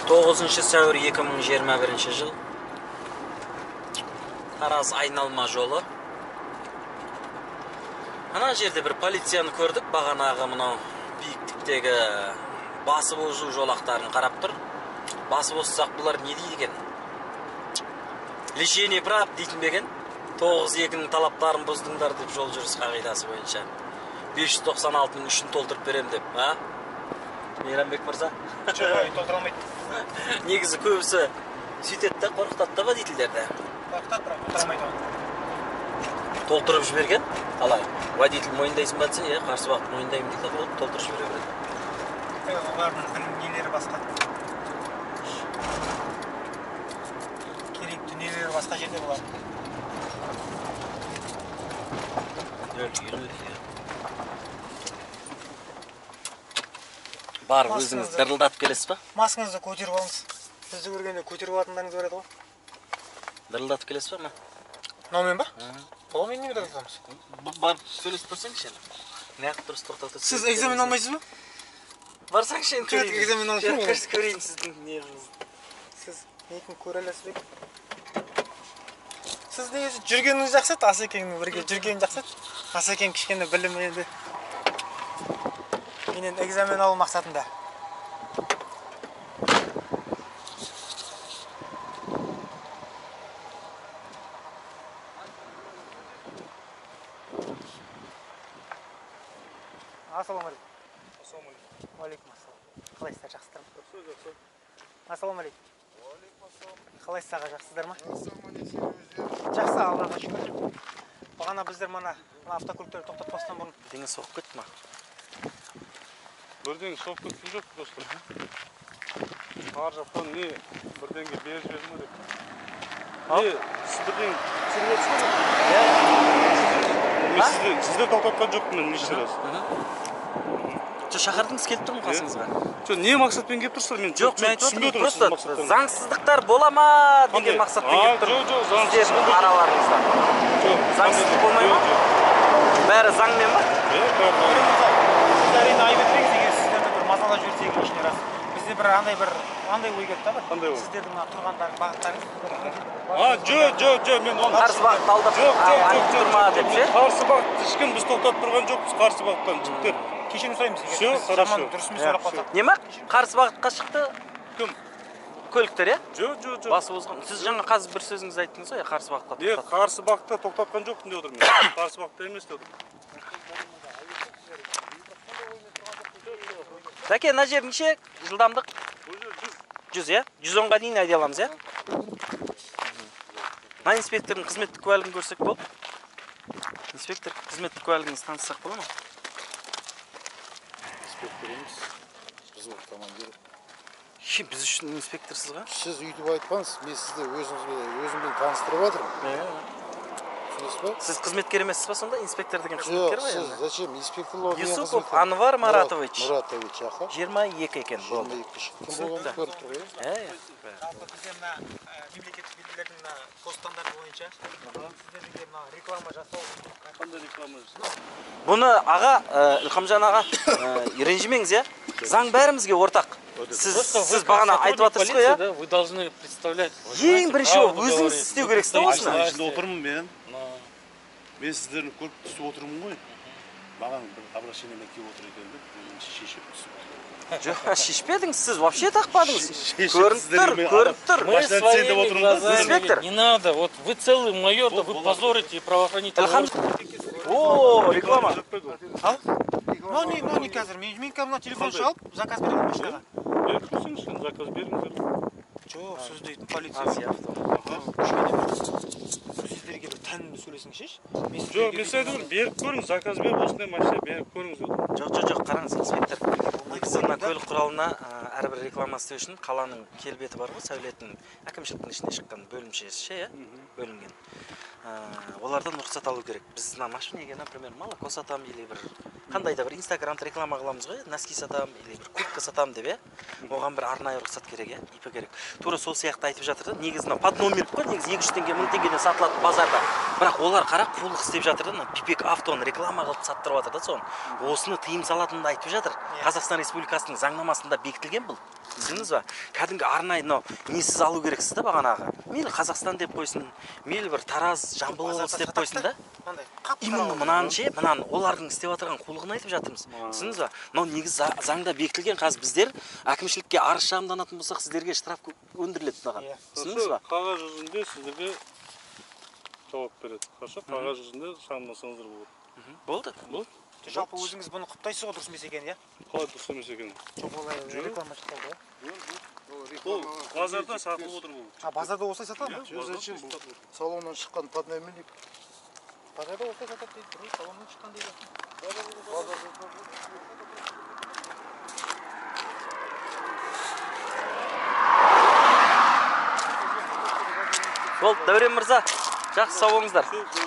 9-сәуір 2021 жыл. Тараз айналма жолы. Ана жерде бір полицияны көрдік, бағанағы мынау биіктіктегі басып озу жолақтарын қарап тұр. Басып озсақ бұлар не дейді екен? Лишение прав дейтін беген. 9-2-ның талаптарын бұздыңдар деп жол жүріс қағидасы бойынша 596-ның үшін толтырып берем деп, а? Мейрамбек мырза? Жоқ, толтыра алмайды. Негізі көбісі сөйтеді да, қорқытады да водительдерді. Қорқытады, бірақ толтыра алмайды. Толтырып жіберген? Қалай? Водитель мойындайсың ба десе, қарсы бағыт мойындаймын дейді, толтырып жібере береді. Олардың нелері басқа. Керек дүниелері басқа жерде болады. Бар, өзіңіз дырылдатып келесіз ба? Маскаңызды көтеріп алыңыз. Бізді көргенде көтеріп алатындарыңыз бар еді ғой. Дырылдатып келесіз ба ма? Мынаумен ба? Мен неге дырылдатамыз? Барып сөйлесіп тұрсаңшы енді. Неғып дұрыс тоқтатып. Сіз экзамен алмайсыз ба? Барсаңшы енді көрейін. Экзамен алып көрейін сіздің неғыңызды. Сіз нетін көре аласыз ба? Сіз негізі жүргеніңіз жақсы еді, Асекеңнің бірге жүргені жақсы еді. Асекең кішкене білім енді. Менен экзамен алу мақсатында. Ассалаумағалейкум. Ассалаумағалейкум. Уағалейкум ассалам. Қалайсыздар, жақсыздар ма? Ассалаумағалейкум. Қалайсыз аға, жақсыздар ма? Жақсы, Аллаға шүкір. Бағана біздер мана автокөліктерді тоқтатпастан бұрын бірдеңе соғып кетті ма? Бірдеңе соғып кеткен жоқ, достар. Ар жақтан не бірдеңе беріп жіберді ме деп. Не, сіз бірдеңе түсіріп отырсыз ба? Сіздер тоқтатқан жоқпын мен неше раз. Шақырдыңыз келіп тұрмын қасыңызға. Не мақсатпен келіп тұрсыздар? Мен жоқ, мен түсінбей айтып отырмын просто заңсыздықтар бола ма деген мақсатпен келіп тұрмын. Жоқ, заңсыз. Сіздердің араларыңызда. Заңсыздық болмай ма? Бәрі заңмен ба? Сіз әрине айып етпеңіз, егер сіздерді бір мазалап жіберсек ішіне рас. Бізде бір андай ой кетті да бір. Қандай ой? Сіздердің тұрғандарың бағыттарыңыз. Жоқ, мен оны Қарсы бағытты алдап айтып тұрма деп ше? Қарсы бағытты ешкім біз тоқтатып тұрған жоқпыз, қарсы бағыттан жігіттер. Кешірім сұраймыз егер. Все, хорошо. Дұрыс емес ойлап қалсақ. Не ма? Қарсы бағытқа шықты Кім? көліктер, иә? Жоқ. Басып озған. Сіз жаңа қазір бір сөзіңіз айттыңыз ғой, қарсы бағытқа тоқтат. Қарсы бағытта тоқтатқан жоқпын деп отырмын мен. Қарсы бағытта емес деп отырмын. Сәке, мына жер неше жылдамдық? 100, иә? 110-ға дейін айдай аламыз, иә? Мына инспектордың қызметтік куәлігін көрсек болды. Инспектор қызметтік куәлігіңізді таныссақ бола ма? Инспектор емес, взвод командирі. Біз үшін инспекторсыз ба? Сіз үйтіп айтпаңыз, мен сізді өзіммен таныстырып жатырмын. Түсінесіз ба? Сіз қызметкер емессіз ба сонда? Инспектор деген қызметкер ба Жоқ, енді? сіз зачем? Инспекторлар деген Юсупов қызметкер. Анвар Маратович. Муратович, аха. 22 екен болды. 22 кім болғанын көріп тұр ғой. Жалпы бізде мына мемлекеттік белгілердің мына стандарты бойынша сіздерге мына реклама жасау. Қандай реклама жасау? Бұны аға, Илхамжан аға, ренжімеңіз, иә? Заң бәрімізге ортақ. Сіз бағана айтып жатырсыз ғой, иә? Вы должны представлять. Ең бірінші өзіңіз істеу керексіз да осыны. Ішінде отырмын мен. Мен сіздерді көріп түсіп отырмын ғой. Маған бір обращениемен келіп отыр екен деп, мен шешіп түсіп. Жоқ, шешпедіңіз, сіз вообще тақпадыңыз. Көріп тұр. Мы своими глазами. Инспектор. Не надо, вот вы целый майор, вы позорите правоохранительные органы. О, реклама. Мынау не қазір? Мен мына телефон шалып, заказ беремін машинаға. Беріп тұрсыңыз, заказ беріңіздер. Жоқ, сөз дейтін полиция. Сіздерге бір тәнімді сөйлесіңізші. Жоқ, мен сіздерді беріп көріңіз, заказ беріп, осындай машина беріп көріңіз. Жоқ, қараңыз, инспектор. Негізі мына көлік құралына әрбір реклама істеу үшін қаланың келбеті бар ғой, сәулетінің әкімшіліктің ішіне шыққан бөлімшесі, иә? Бөлінген. Олардан рұқсат алу керек. Біз мына машинеге, например, молоко сатам или бір қандай да бір инстаграмда реклама қыламыз ғой, носки сатам или бір куртка сатам деп, оған бір арнайы рұқсат керек, ипі керек. Тура сол сияқты айтып жатыр да, негізі мына под номер қой, негізі 200 теңге, 1000 теңгеден сатылады базарда. Бірақ олар қара қулық істеп жатыр да, пипек автоны реклама қылып саттырып жатыр да соны. Осыны тыйым салатынын айтып жатыр. Қазақстан Республикасының заңнамасында бекітілген бұл. түсіндіңіз ба? Кәдімгі арнайы мынау несіз алу керексіз да бағанағы. Мейлі Қазақстан деп қойсын, мейлі бір Тараз, Жамбыл облысы деп қойсын да. Именно мынаны ше, мынаны олардың істеп отырған қулығын айтып жатырмыз. Түсіндіңіз ба? Мынау негізі заңда бекітілген. Қазір біздер әкімшілікке арыз шағымданатын болсақ, сіздерге штраф өндіріледі мынаған. Түсіндіңіз ба? Қағаз жүзінде сіздерге жауап береді. Хорошо, қағаз жүзінде шағымдансаңыздар болады. Болды. Болды. Жалпы өзіңіз бұны құптайсыз ғой, дұрыс емес екен, иә? Қалай дұрыс емес екен? Жоқ, олай реклама шықпайды, иә? Бұл базарда сатылып отыр бұл. Базарда осылай сатылады ма? Зачем бұл салоннан шыққан под номерник? Базарда осылай сатады дейді, салоннан шыққан дейді. Болды, Дәурен мырза. Жақсы сау болыңыздар.